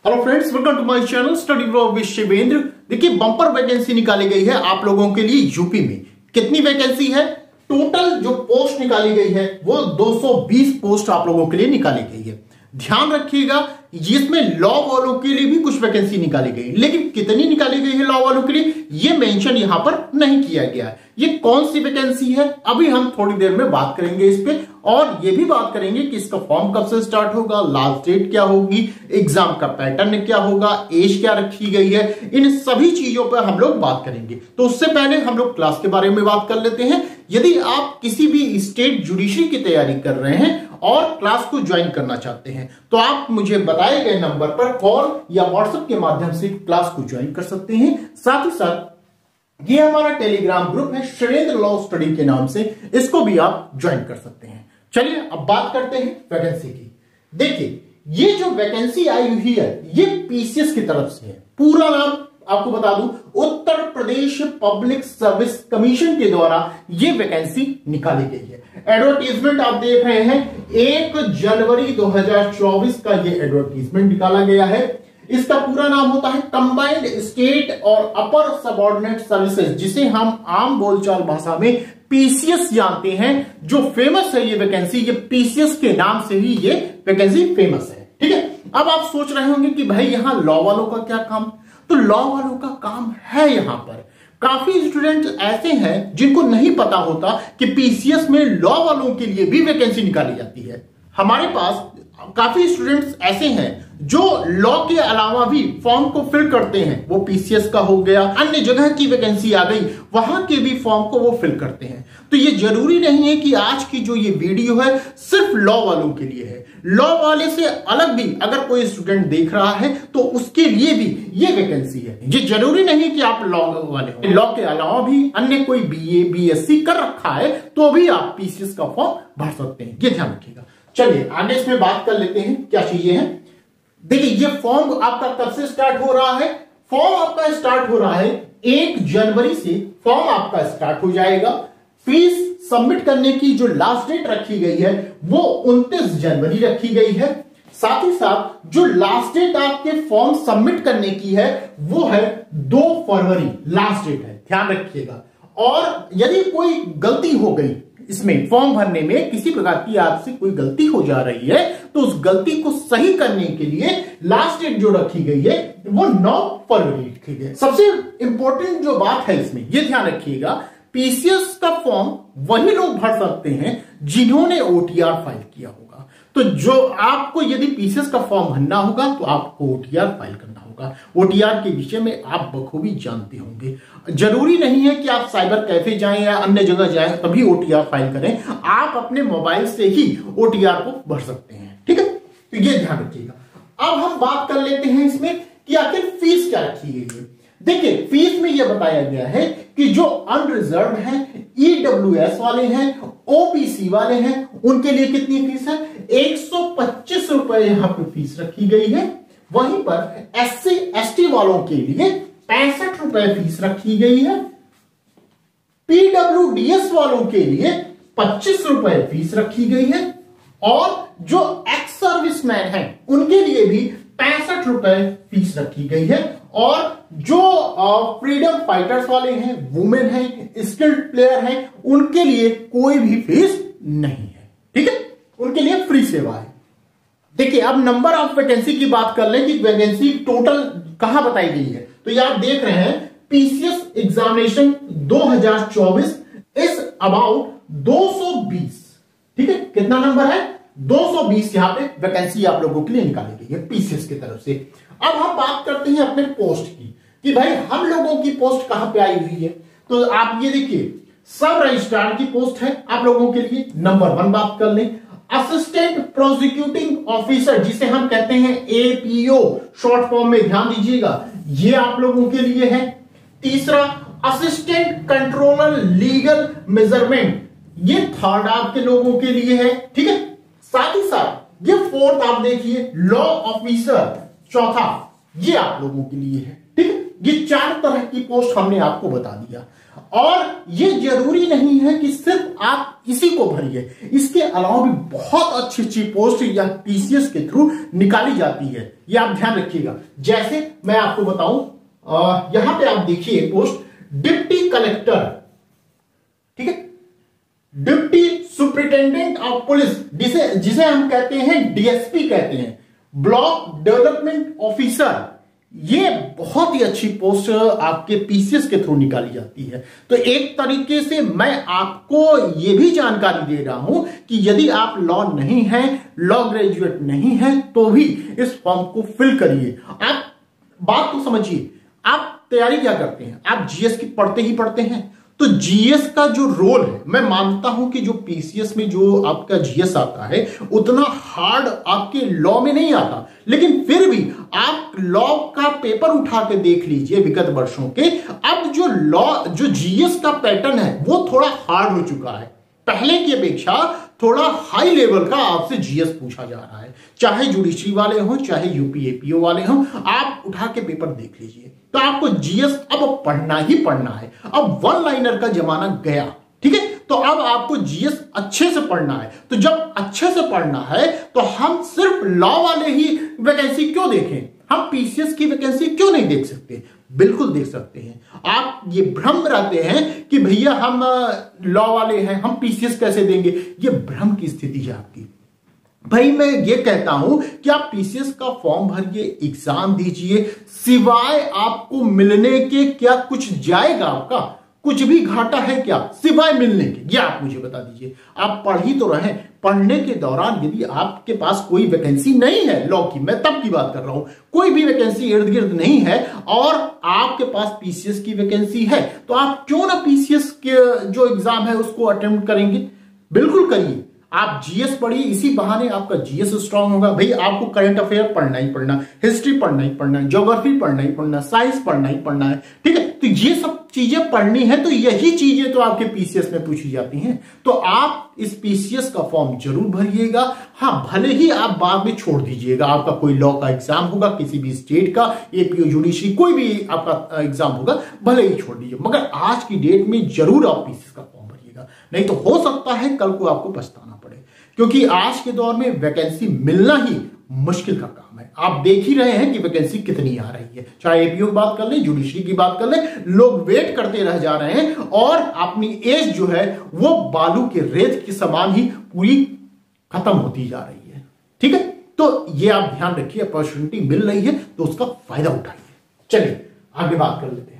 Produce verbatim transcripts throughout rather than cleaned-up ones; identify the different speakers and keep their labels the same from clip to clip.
Speaker 1: Hello friends, welcome to my channel study blog with Shivendra. देखिए, bumper vacancy निकाली गई है आप लोगों के लिए यूपी में। कितनी वैकेंसी है? टोटल जो पोस्ट निकाली गई है वो दो सौ बीस पोस्ट आप लोगों के लिए निकाली गई है। ध्यान रखिएगा, जिसमें लॉ वालों के लिए भी कुछ वैकेंसी निकाली गई, लेकिन कितनी निकाली गई है लॉ वालों के लिए ये मेंशन यहां पर नहीं किया गया है। ये कौन सी वैकेंसी है अभी हम थोड़ी देर में बात करेंगे इस पे, और ये भी बात करेंगे कि इसका फॉर्म कब से स्टार्ट होगा, लास्ट डेट क्या होगी, एग्जाम का पैटर्न क्या होगा, एज क्या रखी गई है, इन सभी चीजों पर हम लोग बात करेंगे। तो उससे पहले हम लोग क्लास के बारे में बात कर लेते हैं। यदि आप किसी भी स्टेट जुडिशरी की तैयारी कर रहे हैं और क्लास को ज्वाइन करना चाहते हैं तो आप मुझे बताए गए नंबर पर कॉल या व्हाट्सएप के माध्यम से क्लास को ज्वाइन कर सकते हैं। साथ ही साथ ये हमारा टेलीग्राम ग्रुप है शिवेंद्र लॉ स्टडी के नाम से, इसको भी आप ज्वाइन कर सकते हैं। चलिए अब बात करते हैं वैकेंसी की। देखिए, ये जो वैकेंसी आई हुई है ये पीसीएस की तरफ से है। पूरा नाम आपको बता दूं, Uttar Pradesh public service commission के द्वारा ये वैकेंसी निकाली गई है। एडवर्टीजमेंट आप देख रहे हैं, एक जनवरी दो हज़ार चौबीस का ये एडवर्टीजमेंट निकाला गया है। इसका पूरा नाम होता है कंबाइंड स्टेट और अपर सबऑर्डिनेट सर्विसेज, जिसे हम आम बोलचाल भाषा में पीसीएस जानते हैं। जो फेमस है ये वैकेंसी, ये पीसीएस के नाम से ही ये वैकेंसी फेमस है। ठीक है, अब आप सोच रहे होंगे कि भाई यहां लॉ वालों का क्या काम? तो लॉ वालों का काम है यहां पर। काफी स्टूडेंट्स ऐसे हैं जिनको नहीं पता होता कि पीसीएस में लॉ वालों के लिए भी वैकेंसी निकाली जाती है। हमारे पास काफी स्टूडेंट्स ऐसे हैं जो लॉ के अलावा भी फॉर्म को फिल करते हैं। वो पीसीएस का हो गया, अन्य जगह की वैकेंसी आ गई, वहां के भी फॉर्म को वो फिल करते हैं। तो ये जरूरी नहीं है कि आज की जो ये वीडियो है सिर्फ लॉ वालों के लिए है। लॉ वाले से अलग भी अगर कोई स्टूडेंट देख रहा है तो उसके लिए भी ये वैकेंसी है। ये जरूरी नहीं कि आप लॉ वाले हो, लॉ के अलावा भी अन्य कोई बीए बीएससी कर रखा है तो भी आप पीसीएस का फॉर्म भर सकते हैं। ये ध्यान रखिएगा। चलिए आगे इसमें बात कर लेते हैं क्या चीजें हैं। देखिए, ये फॉर्म आपका कब से स्टार्ट हो रहा है? फॉर्म आपका स्टार्ट हो रहा है एक जनवरी से। फॉर्म आपका स्टार्ट हो जाएगा। फीस सबमिट करने की जो लास्ट डेट रखी गई है वो उनतीस जनवरी रखी गई है। साथ ही साथ जो लास्ट डेट आपके फॉर्म सबमिट करने की है वो है दो फरवरी लास्ट डेट है, ध्यान रखिएगा। और यदि कोई गलती हो गई इसमें फॉर्म भरने में, किसी प्रकार की आपसे कोई गलती हो जा रही है तो उस गलती को सही करने के लिए लास्ट डेट जो रखी गई है वो नौ फरवरी रखी गई। सबसे इंपॉर्टेंट जो बात है इसमें ये ध्यान रखिएगा, पीसीएस का फॉर्म वही लोग भर सकते हैं जिन्होंने ओटीआर फाइल किया होगा। तो जो आपको यदि पीसीएस का फॉर्म भरना होगा तो आपको ओटीआर फाइल करना होगा। ओटीआर के विषय में आप बखूबी जानते होंगे। जरूरी नहीं है कि आप साइबर कैफे जाएं या अन्य जगह जाएं तभी ओटीआर फाइल करें। आप अपने मोबाइल से ही ओटीआर को भर सकते हैं। ठीक है, तो ये ध्यान रखिएगा। अब हम बात कर लेते हैं इसमें कि आखिर फीस क्या रखी गई है। देखिए, फीस में यह बताया गया है कि जो अनरिजर्व है, ईडब्ल्यूएस वाले हैं, ओबीसी वाले हैं, उनके लिए कितनी फीस है? एक सौ पच्चीस रुपए यहां पे फीस रखी गई है। वहीं पर एससी एसटी वालों के लिए पैंसठ रुपए फीस रखी गई है। पीडब्ल्यूडीएस वालों के लिए पच्चीस रुपए फीस रखी गई है। और जो एक्स सर्विसमैन हैं उनके लिए भी पैंसठ रुपए फीस रखी गई है। और जो फ्रीडम फाइटर्स वाले हैं, वुमेन हैं, स्किल्ड प्लेयर हैं, उनके लिए कोई भी फीस नहीं है। ठीक है, उनके लिए फ्री सेवा है। देखिए, अब नंबर ऑफ वैकेंसी की बात कर लें कि वैकेंसी टोटल कहां बताई गई है। तो ये आप देख रहे हैं, पीसीएस एग्जामिनेशन दो हज़ार चौबीस इज अबाउट दो सौ बीस। ठीक है, कितना नंबर है? दो सौ बीस यहां पे वैकेंसी आप लोगों के लिए निकाली गई है पीसीएस की तरफ से। अब हम बात करते हैं अपने पोस्ट की कि भाई हम लोगों की पोस्ट कहां पे आई हुई है। तो आप ये देखिए, सब रजिस्ट्रार की पोस्ट है आप लोगों के लिए। नंबर वन बात कर लें, असिस्टेंट प्रोसिक्यूटिंग ऑफिसर, जिसे हम कहते हैं एपीओ शॉर्ट फॉर्म में, ध्यान दीजिएगा, ये आप लोगों के लिए है। तीसरा, असिस्टेंट कंट्रोलर लीगल मेजरमेंट, ये थर्ड आपके लोगों के लिए है। ठीक है, साथ ही साथ ये फोर्थ आप देखिए, लॉ ऑफिसर, चौथा ये आप लोगों के लिए है। ठीक है, ये चार तरह की पोस्ट हमने आपको बता दिया। और ये जरूरी नहीं है कि सिर्फ आप इसी को भरिए, इसके अलावा भी बहुत अच्छी अच्छी पोस्ट या टीसीएस के थ्रू निकाली जाती है, ये आप ध्यान रखिएगा। जैसे मैं आपको बताऊं, यहां पे आप देखिए पोस्ट डिप्टी कलेक्टर, ठीक है, डिप्टी सुपरिटेंडेंट ऑफ पुलिस, जिसे जिसे हम कहते हैं डीएसपी कहते हैं, ब्लॉक डेवलपमेंट ऑफिसर, ये बहुत ही अच्छी पोस्ट आपके पीसीएस के थ्रू निकाली जाती है। तो एक तरीके से मैं आपको यह भी जानकारी दे रहा हूं कि यदि आप लॉ नहीं है, लॉ ग्रेजुएट नहीं है, तो भी इस फॉर्म को फिल करिए। आप बात को समझिए, आप तैयारी क्या करते हैं, आप जीएस की पढ़ते ही पढ़ते हैं, तो जीएस का जो रोल है, मैं मानता हूं कि जो पीसीएस में जो आपका जीएस आता है उतना हार्ड आपके लॉ में नहीं आता, लेकिन फिर भी आप लॉ का पेपर उठा के देख लीजिए विगत वर्षों के, अब जो लॉ जो जीएस का पैटर्न है वो थोड़ा हार्ड हो चुका है। पहले की अपेक्षा थोड़ा हाई लेवल का आपसे जीएस पूछा जा रहा है, चाहे जुडिशरी वाले हो चाहे यूपी एपीओ वाले हो, आप उठा के पेपर देख लीजिए। तो आपको जीएस अब पढ़ना ही पढ़ना है। अब वन लाइनर का जमाना गया, ठीक है, तो अब आपको जीएस अच्छे से पढ़ना है। तो जब अच्छे से पढ़ना है तो हम सिर्फ लॉ वाले ही वैकेंसी क्यों देखें, हम पीसीएस की वैकेंसी क्यों नहीं देख सकते? बिल्कुल देख सकते हैं। आप ये भ्रम रहते हैं कि भैया हम लॉ वाले हैं, हम पीसीएस कैसे देंगे, ये भ्रम की स्थिति है आपकी। भाई मैं ये कहता हूं कि आप पीसीएस का फॉर्म भरिए, एग्जाम दीजिए, सिवाय आपको मिलने के क्या कुछ जाएगा? आपका कुछ भी घाटा है क्या सिवाय मिलने के? ये आप मुझे बता दीजिए। आप पढ़ ही तो रहे, पढ़ने के दौरान यदि आपके पास कोई वैकेंसी नहीं है लॉ की, मैं तब की बात कर रहा हूं, कोई भी वैकेंसी इर्द गिर्द नहीं है और आपके पास पीसीएस की वैकेंसी है, तो आप क्यों ना पीसीएस के जो एग्जाम है उसको अटेम्प्ट करेंगे? बिल्कुल करिए। आप जीएस पढ़िए, इसी बहाने आपका जीएस स्ट्रांग होगा। भाई आपको करंट अफेयर पढ़ना ही पढ़ना, हिस्ट्री पढ़ना ही पढ़ना है, ज्योग्राफी पढ़ना ही पढ़ना, साइंस पढ़ना ही पढ़ना है, ठीक है। तो ये सब चीजें पढ़नी है, तो यही चीजें तो आपके पीसीएस में पूछी जाती हैं। तो आप इस पीसीएस का फॉर्म जरूर भरिएगा। हाँ, भले ही आप बाद में छोड़ दीजिएगा, आपका कोई लॉ का एग्जाम होगा, किसी भी स्टेट का, एपीओ जुडिशरी कोई भी आपका एग्जाम होगा, भले ही छोड़ दीजिए, मगर आज की डेट में जरूर आप पीसीएस का फॉर्म भरिएगा, नहीं तो हो सकता है कल को आपको पछताना पड़े, क्योंकि आज के दौर में वैकेंसी मिलना ही मुश्किल का काम है। आप देख ही रहे हैं कि वैकेंसी कितनी आ रही है, चाहे एपीओ की बात कर ले, जुडिशरी की बात कर ले, लोग वेट करते रह जा रहे हैं और अपनी एज जो है वो बालू के रेत के समान ही पूरी खत्म होती जा रही है, ठीक है। तो ये आप ध्यान रखिए, अपॉर्चुनिटी मिल रही है तो उसका फायदा उठाइए। चलिए आगे बात कर लेते हैं।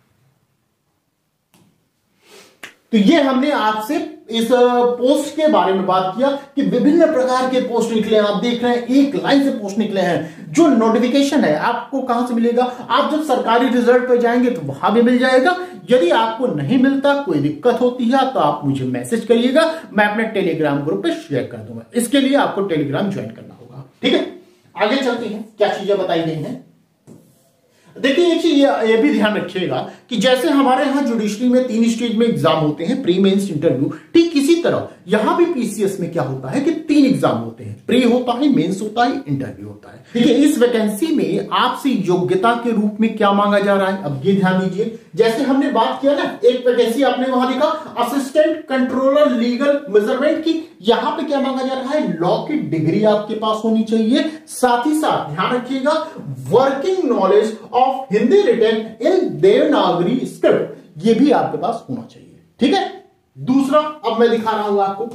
Speaker 1: तो ये हमने आपसे इस पोस्ट के बारे में बात किया कि विभिन्न प्रकार के पोस्ट निकले हैं। आप देख रहे हैं एक लाइन से पोस्ट निकले हैं। जो नोटिफिकेशन है आपको कहां से मिलेगा? आप जब सरकारी रिजल्ट पे जाएंगे तो वहां भी मिल जाएगा। यदि आपको नहीं मिलता, कोई दिक्कत होती है, तो आप मुझे मैसेज करिएगा, मैं अपने टेलीग्राम ग्रुप पे शेयर कर दूंगा। इसके लिए आपको टेलीग्राम ज्वाइन करना होगा, ठीक है। आगे चलते हैं, क्या चीजें बताई गई हैं। देखिए एक चीज ये भी ध्यान रखिएगा कि जैसे हमारे यहां जुडिशरी में तीन स्टेज में एग्जाम होते हैं, प्री मेंस इंटरव्यू, ठीक इसी तरह यहां भी पीसीएस में क्या होता है कि तीन एग्जाम होते हैं, प्री होता है, मेंस होता है, इंटरव्यू होता है। देखिए इस वैकेंसी में आपसे योग्यता के रूप में क्या मांगा जा रहा है, अब ये ध्यान दीजिए। जैसे हमने बात किया ना, एक वैकेंसी आपने वहां लिखा असिस्टेंट कंट्रोलर लीगल मेजरमेंट की, यहां पे क्या मांगा जा रहा है? लॉ की डिग्री आपके पास होनी चाहिए, साथ ही साथ ध्यान रखिएगा working knowledge of Hindi written in Devanagari script, ये भी आपके पास होना चाहिए, ठीक है। दूसरा अब मैं दिखा रहा हूं आपको,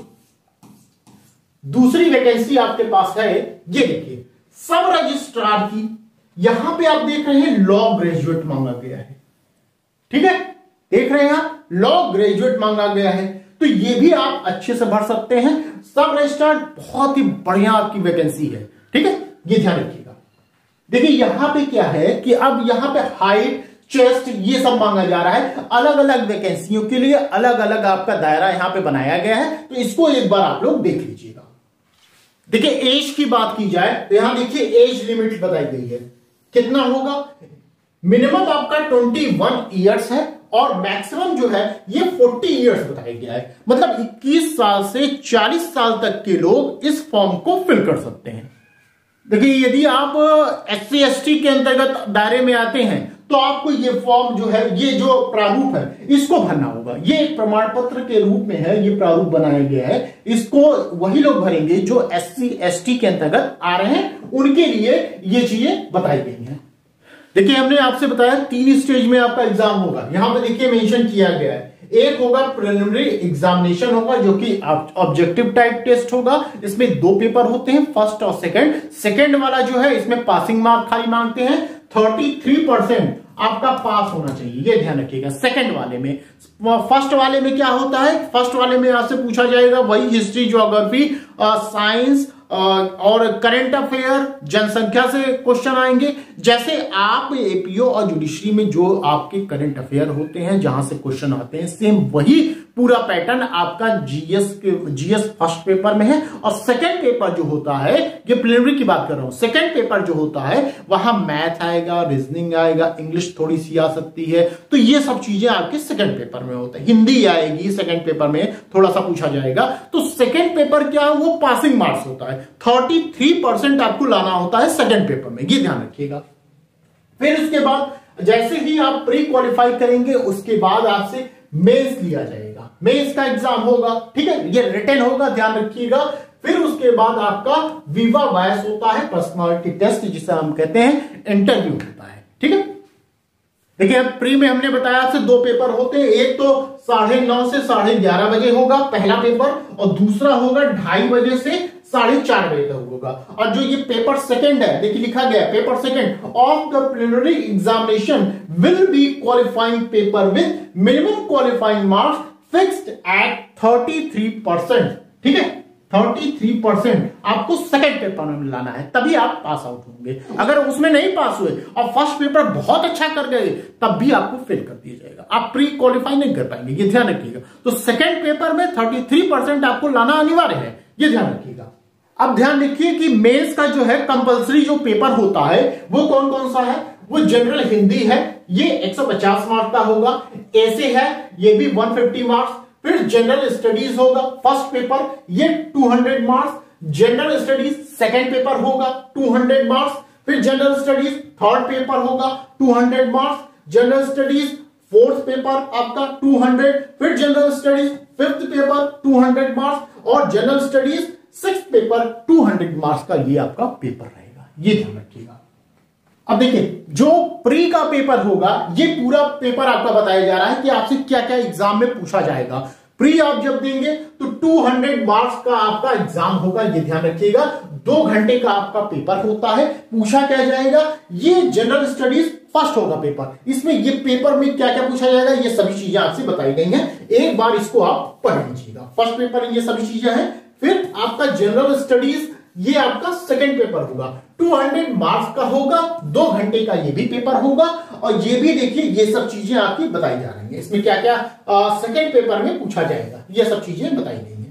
Speaker 1: दूसरी वैकेंसी आपके पास है, ये देखिए सब रजिस्ट्रार की, यहां पे आप देख रहे हैं लॉ ग्रेजुएट मांगा गया है, ठीक है, देख रहे हैं आप लॉ ग्रेजुएट मांगा गया है। तो ये भी आप अच्छे से भर सकते हैं। सब रजिस्ट्रार बहुत ही बढ़िया आपकी वैकेंसी है, ठीक है, ये ध्यान रखिएगा। देखिए यहां पे क्या है कि अब यहां पे हाइट, चेस्ट, ये सब मांगा जा रहा है। अलग अलग वैकेंसियों के लिए अलग अलग आपका दायरा यहां पे बनाया गया है, तो इसको एक बार आप लोग देख लीजिएगा। देखिए एज की बात की जाए तो यहां देखिए एज लिमिट बताई गई है, कितना होगा? मिनिमम आपका इक्कीस इयर्स है और मैक्सिमम जो है ये चालीस इयर्स बताया गया है। मतलब इक्कीस साल से चालीस साल तक के लोग इस फॉर्म को फिल कर सकते हैं। देखिए यदि आप एस सी एस टी के अंतर्गत दायरे में आते हैं तो आपको ये फॉर्म जो है, ये जो प्रारूप है, इसको भरना होगा। ये एक प्रमाण पत्र के रूप में है, ये प्रारूप बनाया गया है। इसको वही लोग भरेंगे जो एस सी एस टी के अंतर्गत आ रहे हैं, उनके लिए ये चीजें बताई गई हैं। देखिए, हमने आपसे बताया तीन स्टेज में आपका एग्जाम होगा। यहां पे देखिए मेंशन किया गया है। एक होगा प्रिलिमिनरी एग्जामिनेशन होगा, जो कि ऑब्जेक्टिव टाइप टेस्ट होगा। इसमें दो पेपर होते हैं, फर्स्ट और सेकंड। सेकंड वाला जो है, इसमें पासिंग मार्क खाली मांगते हैं। तैंतीस परसेंट आपका पास होना चाहिए, ये ध्यान रखिएगा सेकंड वाले में। फर्स्ट वाले में क्या होता है? फर्स्ट वाले में आपसे पूछा जाएगा वही हिस्ट्री, ज्योग्राफी, साइंस और करंट अफेयर, जनसंख्या से क्वेश्चन आएंगे। जैसे आप एपीओ और जुडिशरी में जो आपके करंट अफेयर होते हैं, जहां से क्वेश्चन आते हैं, सेम वही पूरा पैटर्न आपका जीएस के जीएस फर्स्ट पेपर में है। और सेकंड पेपर जो होता है, ये प्रिलिमिनरी की बात कर रहा हूं, सेकंड पेपर जो होता है वहां मैथ आएगा, रीजनिंग आएगा, इंग्लिश थोड़ी सी आ सकती है। तो ये सब चीजें आपके सेकंड पेपर में होता है। हिंदी आएगी सेकंड पेपर में, थोड़ा सा पूछा जाएगा। तो सेकंड पेपर क्या है? वो पासिंग मार्क्स होता है। तैंतीस परसेंट आपको लाना होता है सेकंड पेपर में, ये ध्यान रखिएगा। फिर उसके बाद जैसे ही आप प्री क्वालिफाई करेंगे, उसके बाद आपसे मेंस लिया जाएगा। मेंस का एग्जाम होगा, ठीक है, ये रिटन होगा, ध्यान रखिएगा। फिर उसके बाद आपका विवा वायस होता है, पर्सनालिटी टेस्ट जिसे हम कहते हैं, इंटरव्यू होता है, ठीक है। देखिए, प्री में हमने बताया आपसे दो पेपर होते हैं। एक तो साढ़े नौ से साढ़े ग्यारह बजे होगा पहला पेपर, और दूसरा होगा ढाई बजे से साढ़े चार बजे तक होगा। और जो ये पेपर सेकंड है, देखिए लिखा गया है, paper second of the preliminary examination will be qualifying paper with minimum qualifying marks fixed at तैंतीस परसेंट, ठीक है। तैंतीस परसेंट आपको सेकंड पेपर में लाना है, तभी आप पास आउट होंगे। अगर उसमें नहीं पास हुए और फर्स्ट पेपर बहुत अच्छा कर गए, तब भी आपको फेल कर दिया जाएगा, आप प्री क्वालिफाई नहीं कर पाएंगे, ये ध्यान रखिएगा। तो सेकंड पेपर में तैंतीस परसेंट आपको लाना अनिवार्य है, ये ध्यान रखिएगा। अब ध्यान रखिए कि मेंस का जो है कंपलसरी जो पेपर होता है, वो कौन कौन सा है? वो जनरल हिंदी है, ये एक सौ पचास मार्क का होगा। ऐसे है, ये भी एक सौ पचास मार्क्स। फिर जनरल स्टडीज होगा फर्स्ट पेपर, ये दो सौ marks. General studies second paper होगा दो सौ मार्क्स। फिर जनरल स्टडीज थर्ड पेपर होगा दो सौ marks. General studies fourth paper आपका दो सौ। फिर जनरल स्टडीज फिफ्थ पेपर दो सौ मार्क्स, और जनरल स्टडीज सिक्स पेपर दो सौ मार्क्स का ये आपका पेपर रहेगा, ये ध्यान रखिएगा। अब देखिए, जो प्री का पेपर होगा, ये पूरा पेपर आपका बताया जा रहा है कि आपसे क्या क्या एग्जाम में पूछा जाएगा। प्री आप जब देंगे तो दो सौ मार्क्स का आपका एग्जाम होगा, ये ध्यान रखिएगा। दो घंटे का आपका पेपर होता है। पूछा क्या जाएगा? ये जनरल स्टडीज फर्स्ट होगा पेपर, इसमें ये पेपर में क्या क्या पूछा जाएगा, ये सभी चीजें आपसे बताई गई हैं। एक बार इसको आप पढ़ लीजिएगा। फर्स्ट पेपर में ये सभी चीजें हैं। फिर आपका जनरल स्टडीज, ये आपका सेकंड पेपर होगा, दो सौ मार्क्स का होगा, दो घंटे का ये भी पेपर होगा। और ये भी देखिए, ये सब चीजें आपकी बताई जा रही हैं। इसमें क्या क्या सेकंड पेपर में पूछा जाएगा, ये सब चीजें बताई गई हैं।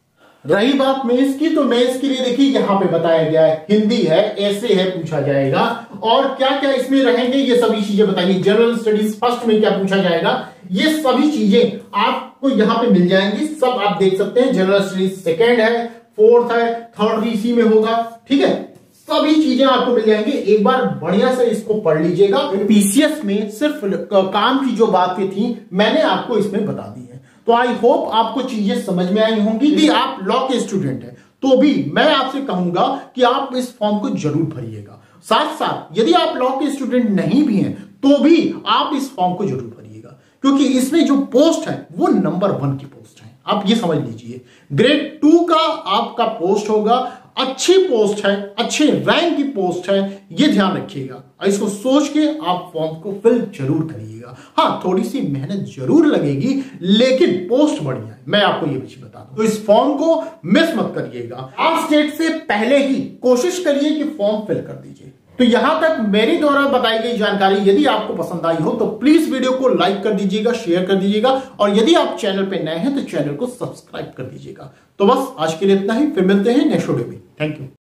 Speaker 1: रही बात मेंस की, तो मेंस के लिए देखिए यहां पे बताया गया है, हिंदी है, ऐसे है, पूछा जाएगा। और क्या क्या इसमें रहेंगे, ये सभी चीजें बताइए। जनरल स्टडीज फर्स्ट में क्या पूछा जाएगा, ये सभी चीजें आपको यहां पे मिल जाएंगी, सब आप देख सकते हैं। जनरल स्टडीज सेकंड है, फोर्थ है, थर्ड भी इसी में होगा, ठीक है। सभी चीजें आपको मिल जाएंगी। एक बार बढ़िया से इसको पढ़ लीजिएगा। पीसीएस में सिर्फ काम की जो बातें थी, मैंने आपको इसमें बता दी है। तो आई होप आपको चीजें समझ में आई होंगी। यदि आप लॉ के स्टूडेंट हैं, तो भी मैं आपसे कहूंगा कि आप इस फॉर्म को जरूर भरिएगा। साथ साथ यदि आप लॉ के स्टूडेंट नहीं भी हैं, तो भी आप इस फॉर्म को जरूर भरिएगा, क्योंकि इसमें जो पोस्ट है वो नंबर वन की पोस्ट है। आप ये समझ लीजिए, ग्रेड टू का आपका पोस्ट होगा, अच्छी पोस्ट है, अच्छे रैंक की पोस्ट है, ये ध्यान रखिएगा। और इसको सोच के आप फॉर्म को फिल जरूर करिएगा। हाँ, थोड़ी सी मेहनत जरूर लगेगी, लेकिन पोस्ट बढ़िया है, मैं आपको ये भी बता दूं। तो इस फॉर्म को मिस मत करिएगा। लास्ट डेट से पहले ही कोशिश करिए कि फॉर्म फिल कर दीजिए। तो यहां तक मेरी द्वारा बताई गई जानकारी यदि आपको पसंद आई हो, तो प्लीज वीडियो को लाइक कर दीजिएगा, शेयर कर दीजिएगा, और यदि आप चैनल पे नए हैं तो चैनल को सब्सक्राइब कर दीजिएगा। तो बस आज के लिए इतना ही, फिर मिलते हैं नेक्स्ट वीडियो में। Thank you.